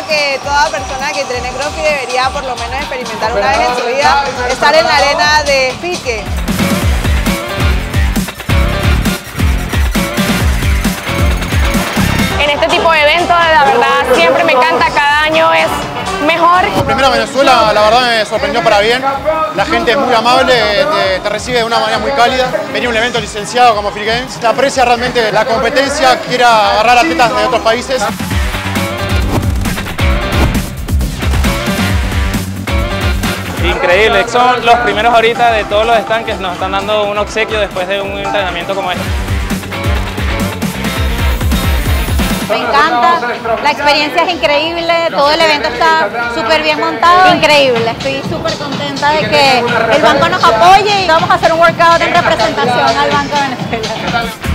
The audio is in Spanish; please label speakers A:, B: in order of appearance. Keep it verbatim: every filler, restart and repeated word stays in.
A: que toda persona que entrene CrossFit debería por lo menos experimentar una vez en su vida estar en la arena de pique.
B: En este tipo de eventos, la verdad, siempre me encanta, cada año es mejor.
C: Primero Venezuela, la verdad me sorprendió para bien, la gente es muy amable, te, te recibe de una manera muy cálida. Venía un evento licenciado como Free Games, te aprecia realmente la competencia, quiere agarrar atletas de otros países.
D: Increíble, son los primeros ahorita de todos los estanques, nos están dando un obsequio después de un entrenamiento como este.
E: Me encanta, la experiencia es increíble, todo el evento está súper bien montado, increíble. Estoy súper contenta de que el banco nos apoye y vamos a hacer un workout en representación al Banco de Venezuela.